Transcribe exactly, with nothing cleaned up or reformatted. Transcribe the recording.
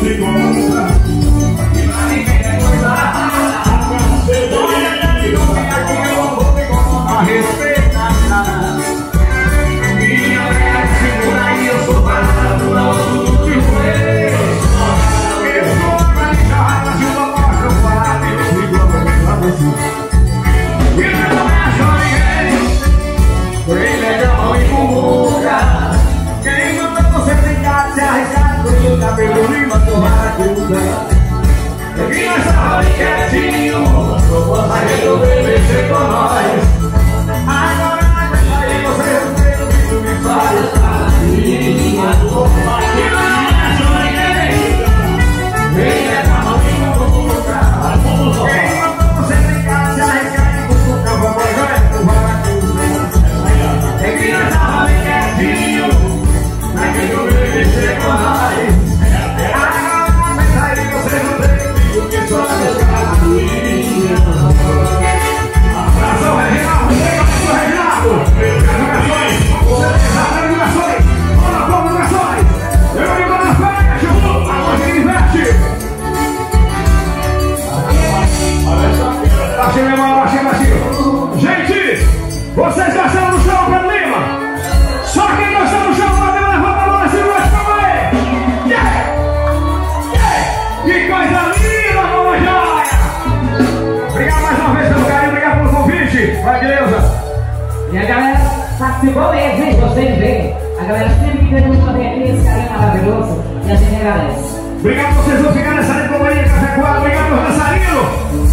Pedro Lima, tu racuda. Peguei nessa roda quietinho, proposta resolver mexer com nós. Agora aí você não tem o que tu me faz. Minha boca, que não é sonhei. Vem é com a mão e com boca. Quem mandou você brincar, se arriscar e cutucar, vovó joia, tu racuda. Peguei nessa roda quietinho, pra quem não vem mexer com nós. Gente, vocês gostaram do show, Pedro Lima? Só quem gostou do show, pode levar a mão assim, mas calma aí! Yeah! Yeah! Que coisa linda, vovó joia! Obrigado mais uma vez pelo carinho, obrigado pelo convite. Vai, Deusa! E a galera participou mesmo, hein? Vocês veem. A galera sempre que pergunta também aqui, esse carinho maravilhoso. E a gente agradece. Obrigado por vocês vão ficar nessa companhia, Café Coado. Obrigado, dançarino!